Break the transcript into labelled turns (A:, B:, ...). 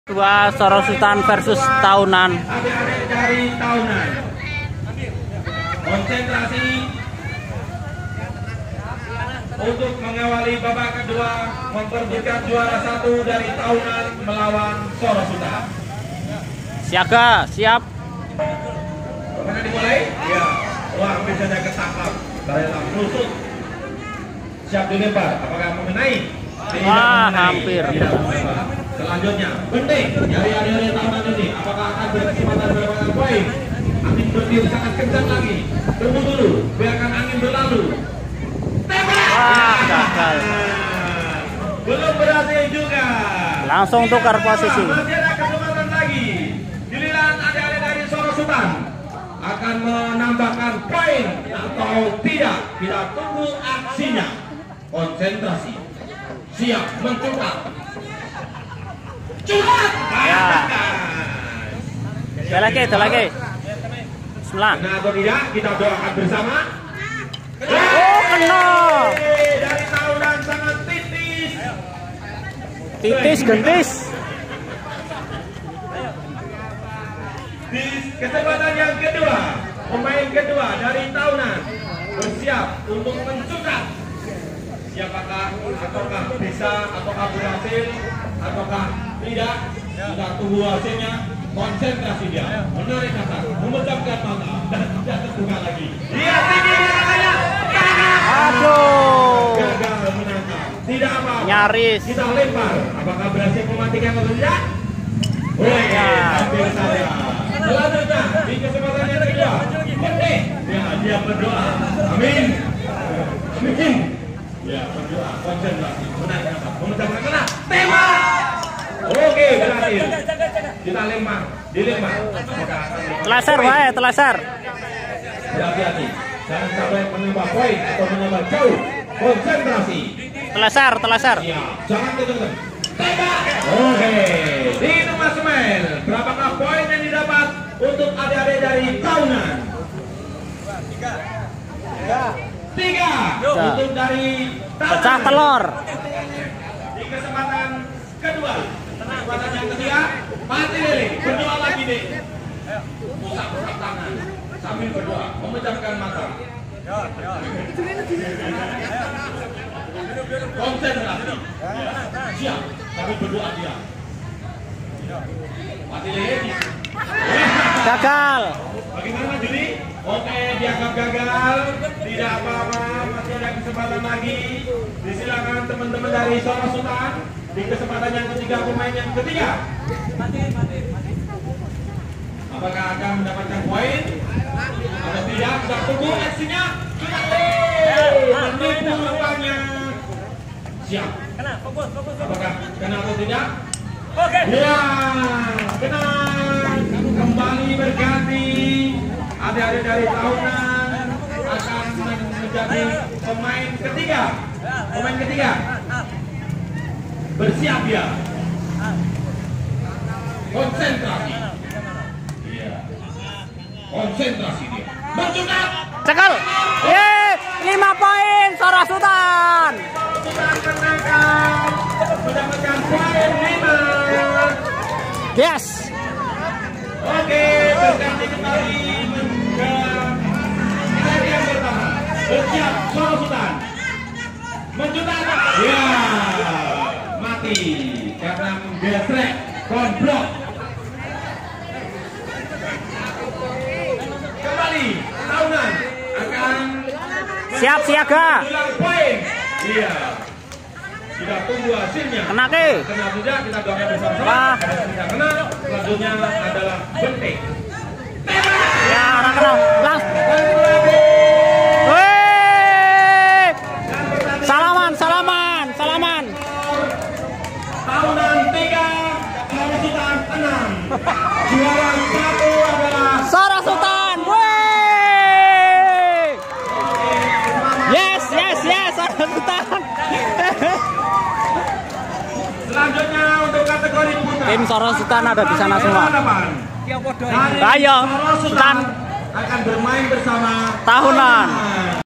A: Dua Sorosutan versus Tahunan.
B: Adik-adik dari Tahunan. Konsentrasi untuk mengawali babak kedua, memperbutkan juara satu dari Tahunan melawan Sorosutan.
A: Siaga, siap.
B: Bagaimana dimulai? Ya, wah bisa ada ketangkap. Dalam rusuk. Siap dilempar. Apakah mengenai?
A: Wah, hampir.
B: Selanjutnya, penting dari adik-adik Tahunan ini. Apakah akan berkesempatan mendapatkan poin? Angin berdiri sangat kencang lagi. Tunggu dulu, biarkan angin berlalu.
A: Wah, gagal.
B: Belum berhasil juga.
A: Langsung tukar posisi.
B: Masih ada kesempatan lagi. Giliran adik-adik dari Sorosutan akan menambahkan poin atau tidak. Kita tunggu aksinya. Konsentrasi. Siap mencutak. Cutat.
A: Ya. Itu lagi. Bismillah.
B: Kena atau tidak? Kita doakan bersama.
A: Oh, kena.
B: Dari Tahunan sangat tipis.
A: Titis gentis.
B: Di kesempatan yang kedua, pemain kedua dari Tahunan bersiap untuk mencutat. Siapakah? Ataukah bisa? Ataukah berhasil? Ataukah tidak? Kita tunggu hasilnya. Konsentrasi dia, menarik nafas, memejamkan mata dan tidak terbuka lagi. Lihat tinggi katanya.
A: Aduh.
B: Gagal menangkap. Tidak apa.
A: Nyaris.
B: Kita lempar. Apakah berhasil mematikan atau tidak? Hampir saja. Selanjutnya di kesempatan yang kedua, dia berdoa. Amin. Amin. Ya, berdoa. Konsentrasi, menarik nafas, memejamkan mata. Tembak. Oke, berhasil. Kita lempar, dilempar.
A: Telasar wae, telasar.
B: Hati-hati, jangan sampai menambah poin atau menambah jauh. Konsentrasi.
A: Telasar.
B: Ya, jangan kenceng. Tembak. Oke, di nomor semen. Berapakah poin yang didapat untuk adik-adik dari Tahunan? Tiga. Untuk dari Tahunan.
A: Pecah telur.
B: Di kesempatan kedua. Kesempatan yang ketiga, mati lele, berdoa lagi deh. Pusat tangan, sambil berdoa, memejamkan mata. Konsentrasi, siap, sambil berdoa dia. Mati lele.
A: Gagal.
B: Bagaimana Juni? Oke, dianggap gagal, tidak apa-apa, masih ada kesempatan lagi. Disilakan teman-teman dari Sorosutan. Di kesempatan yang ketiga, pemain yang ketiga. Apakah akan mendapatkan poin? Atau tidak? Kita tunggu aksinya. Menipu rupanya. Siap. Apakah kena atau tidak? Ya, kena. Kembali berganti. Adik-adik dari Tahunan akan menjadi pemain ketiga. Pemain ketiga. Bersiap ya. Konsentrasi. Iya. Konsentrasi dia. Mencutak.
A: Cekal. Yeay, 5 poin Sorosutan.
B: Sorosutan menangkan. Mendapatkan poin 5.
A: Yes.
B: Oke, berganti kembali ke set yang pertama. Bersiap Sorosutan. Mencutak. Ya. Karena menggesrek konblok. Kembali Tahunan akan
A: Siap siaga.
B: Poin. Iya. Kita tunggu hasilnya.
A: Kena ke?
B: Kena tidak kita doakan bersama-sama. Tidak kena. Selanjutnya adalah bentik.
A: Ya, orang kena. Langsung. Salaman.
B: Tahunan 3, Sorosutan 6. Juara 1 adalah
A: Sorosutan. Yes, Sorosutan.
B: Selanjutnya untuk kategori putra.
A: Tim Sorosutan ada di sana semua.
B: Ayo,
A: Sorosutan
B: akan bermain bersama
A: Tahunan.